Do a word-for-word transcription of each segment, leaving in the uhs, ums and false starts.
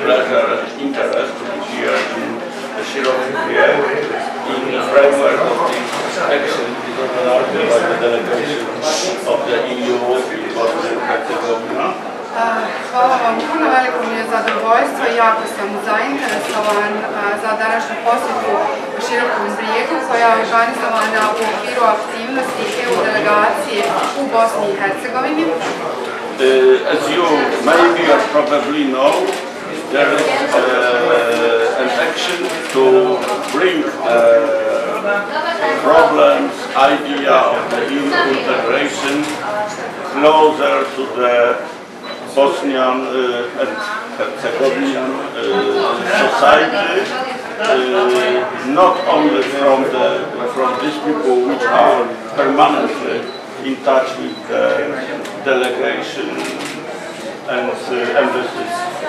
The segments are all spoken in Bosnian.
pleasure and interest to be here in the Cherokee Pier in the framework of this excellent organized by the delegation of the E U in Bosnia and Herzegovina. Hvala vam puno, veliko mi je zadovoljstvo i jako sam zainteresovan za današnju posjetu u Širokom Brijegu koja je organizovana u okviru aktivnosti E U delegacije u Bosni i Hercegovini. As you maybe or probably know, there is uh, an action to bring the problems, idea of the E U integration closer to the Bosnian uh, and Herzegovinian uh, society, uh, not only from the from these people which are permanently in touch with the delegation and uh, embassies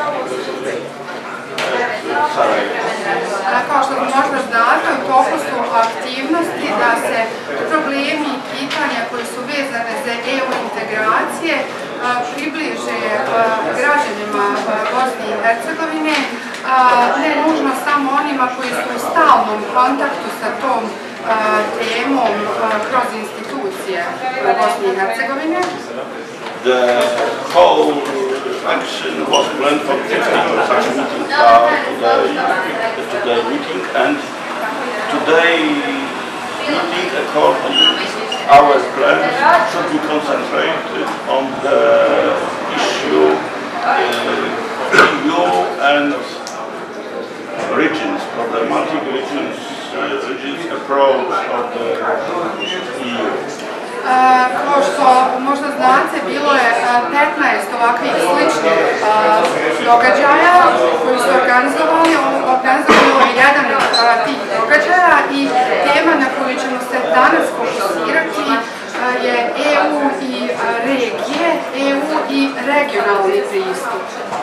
at Sarajevo. Kao što možda znate, u toku su aktivnosti da se problemi i pitanja koji su vezane za E U integracije približe građanima Bosne i Hercegovine, ne nužno samo onima koji su u stalnom kontaktu sa tom temom kroz institucije Bosne i Hercegovine. The whole action was planned for fifteen such meetings uh, today, today meeting, and today meeting according our plan should be concentrated on the issue uh, E U and regions, problematic regions, uh, regions approach of the E U. Kao što možda znate, bilo je petnaest ovakvih sličnih događaja koji su organizovali, organizovali je jedan od tih događaja i tema na koju ćemo se danas fokusirati je E U i regije, E U i regionalni pristup.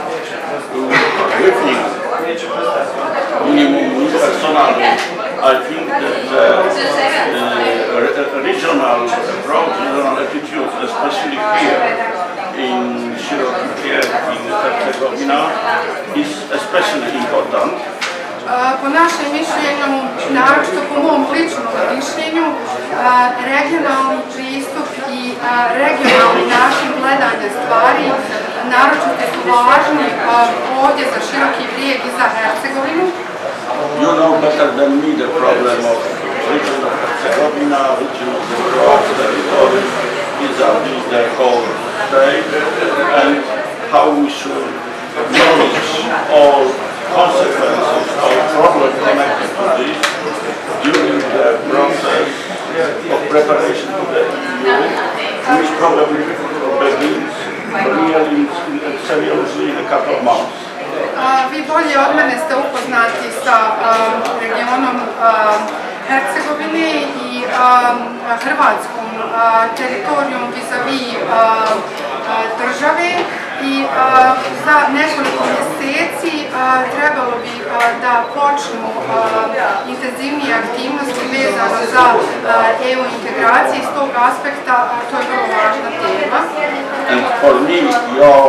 Personally, I think that the uh, regional approach, regional attitude, especially here in Cherokee Pier in Herzegovina, is especially important. Po našem mišljenju, naročito po mom ličnom mišljenju, regionalni pristup i regionalni način gledanja stvari naročito su važni ovdje za Široki Brijeg i za Hercegovinu. You know better than me the problem of region of Herzegovina, region of the Croat territory, vis-à-vis the whole state, and how we should manage all consequences or problems connected to this during the process of preparation to the E U, which probably begins really seriously in a couple of months. Vi bolje od mene ste upoznati sa regionom Hercegovine i hrvatskom teritorijom vis-a-vis države i za nekoliko mjeseci trebalo bi da počnu intenzivnije aktivnosti vezano za E U integracije. Iz tog aspekta to je vrlo važna tema. And for me, your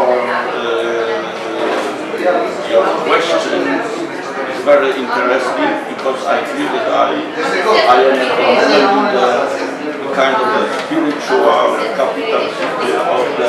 Your question is very interesting because I feel that I, I am involved in the kind of the spiritual capital city of the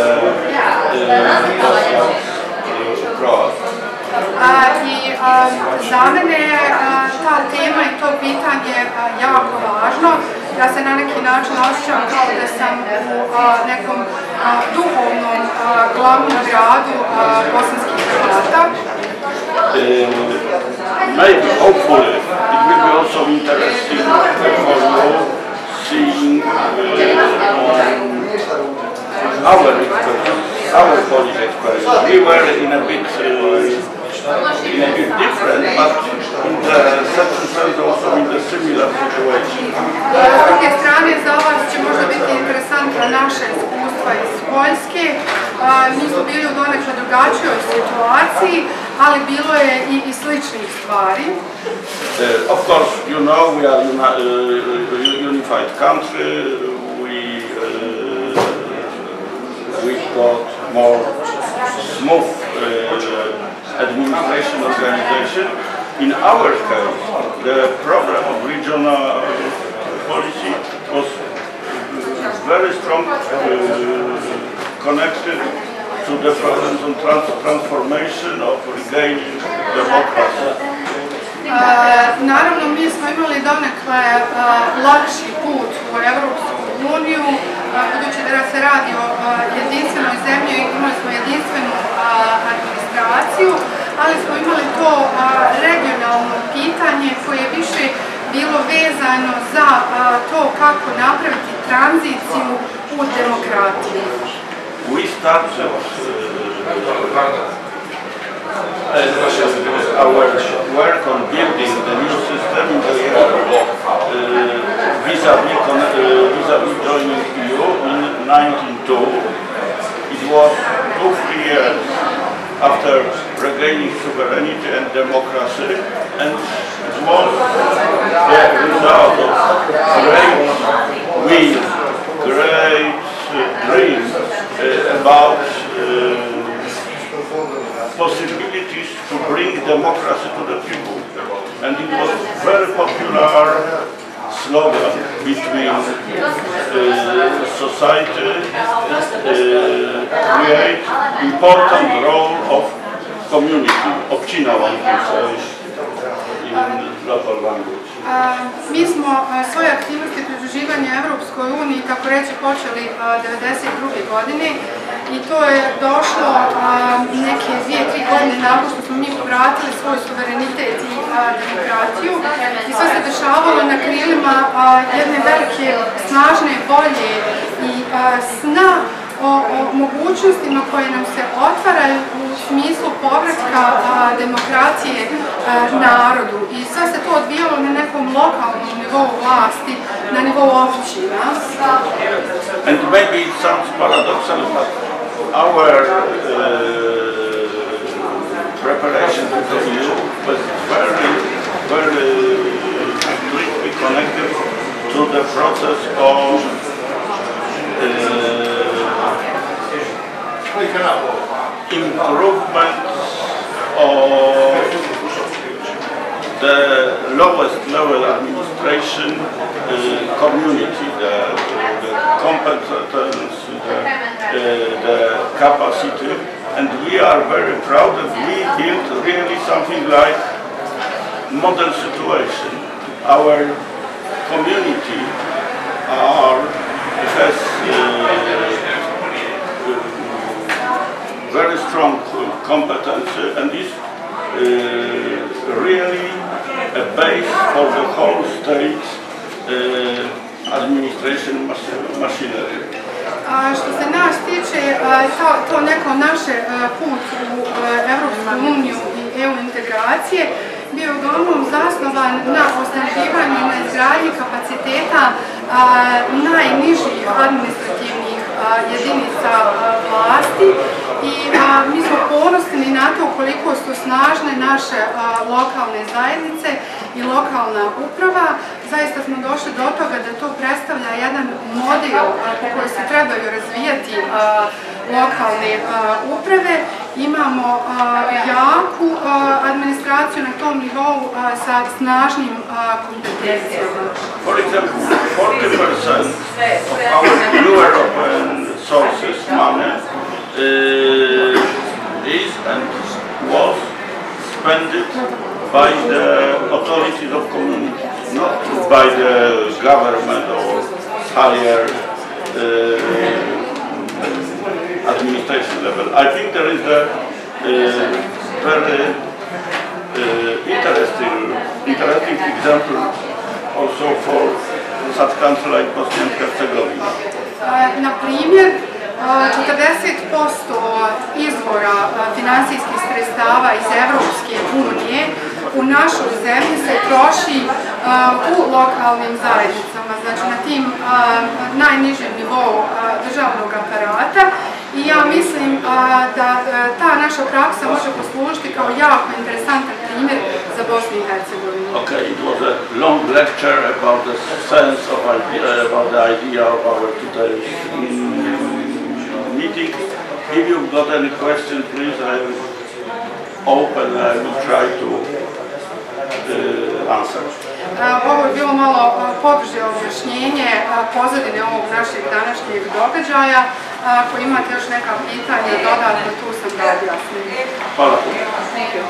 Croat. I za mene je ta tema i to pitanje jako važno. Ja se na neki način osjećam kao da sam u nekom duhovnom glavnom gradu bosanskih Hrvata. Maybe, hopefully, it will be also interesting for you seeing our experience, our Polish experience. We were in a bit uh, in a bit different, but in the certain sense also in the similar situation. S druge strane, za vas će možda biti interesantna naša iskustva iz Poljske. Mi smo bili u donekle drugačijoj situaciji, ali bilo je i, i sličnih stvari. Uh, of course, you know, we are uni uh, unified country. We uh, we got more smooth uh, administration organization. In our case, the problem of regional policy was very strong uh, connected to the problems on trans transformation of regaining democracy. Uh, naravno, mi smo imali donekle uh, lakši put u Evropsku uniju, uh, budući da se radi o uh, jedinstvenoj zemlji, imali smo jedinstvenu uh, administraciju, ali smo imali to uh, regionalno pitanje koje je više bilo vezano za uh, to kako napraviti tranziciju u demokratiju. We started uh, our work on building the new system in the year vis-à-vis vis-à-vis joining E U in nineteen oh two. It was two, three years after regaining sovereignty and democracy, and it was the result of great will, great uh, dreams uh, about uh, possibilities to bring democracy to the people. And it was very popular slogan between uh, society, uh, create important role of community, občina one can say in local language. Uh, mi smo uh, svoje aktivnosti pridruživanja Evropskoj uniji, tako reći, počeli uh, devedeset druge godine i to je došlo uh, neke dvije, tri godine nakon što smo mi povratili svoj suverenitet i uh, demokratiju i sve se dešavalo na krilima uh, jedne velike, snažne volje i uh, sna o, o mogućnostima koje nam se otvaraju u smislu povratka a, demokracije a, narodu. I sve se to odvijalo na nekom lokalnom nivou vlasti, na nivou općina. And maybe it sounds paradoxal, but our uh, preparation to the E U was very, very strictly connected to the process of uh, improvement of the lowest level administration uh, community, the, the competence, the, uh, the capacity, and we are very proud that we built really something like model situation. Our community are, has uh, very strong competence and is uh, really a base for the whole state uh, administration machinery. A što se nas tiče, to, to neko naše put u Evropsku uniju i E U integracije bio uglavnom zasnovan na osnaživanju i na izgradnji kapaciteta najnižih administrativnih jedinica vlasti i a, mi smo ponosni na to koliko su snažne naše a, lokalne zajednice i lokalna uprava. Zaista smo došli do toga da to predstavlja jedan model a, po kojoj se trebaju razvijati a, lokalne a, uprave. Imamo a, jaku a, administraciju na tom nivou a, sa snažnim a, kompetencijama. For example, forty percent of our Blue European sources money uh, is and was spent by the authorities of communities, not by the government or higher uh, administration level. I think there is a uh, very uh, interesting, interesting example also for such country like Bosnia and Herzegovina. Na primjer, četrdeset posto izvora finansijskih sredstava iz Evropske unije u našoj zemlji se troši u lokalnim zajednicama, znači na tim najnižem nivou državnog aparata. I ja mislim da ta naša praksa može poslužiti kao jako interesantan primjer za Bosnu i Hercegovinu. Okay, it was a long lecture about the sense of idea, about the idea of our today's meeting. If you've got any questions, please, I will open and we'll try to uh, answer. Ovo je bilo malo poduže objašnjenje pozadine ovog našeg današnjeg događaja. Ako imate još neka pitanja dodatno, tu sam da objasnim. Hvala.